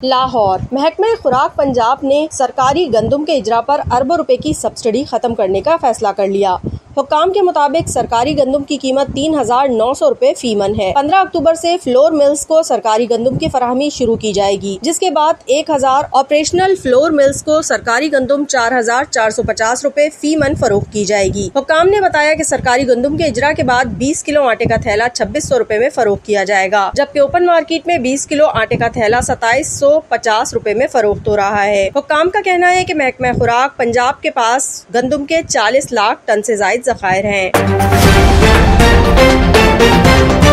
लाहौर महकमे खुराक पंजाब ने सरकारी गंदम के इजरा पर अरबों रुपए की सब्सिडी खत्म करने का फैसला कर लिया। हुक्काम के मुताबिक सरकारी गंदम की कीमत 3,900 रुपए फी मन है। 15 अक्टूबर से फ्लोर मिल्स को सरकारी गंदम की फराहमी शुरू की जाएगी, जिसके बाद 1,000 ऑपरेशनल फ्लोर मिल्स को सरकारी गंदम 4,450 रुपए फी मन फरोख्त की जाएगी। हुक्काम ने बताया कि सरकारी गंदम के इजरा के बाद 20 किलो आटे का थैला 2,600 रुपए में फरोख्त किया जाएगा, जबकि ओपन मार्केट में 20 किलो आटे का थैला 2,750 रुपए में फरोख्त हो रहा है। हुक्काम का कहना है कि महकमा खुराक पंजाब के पास गंदम के 40 लाख टन से ज्यादा ज़खायर हैं।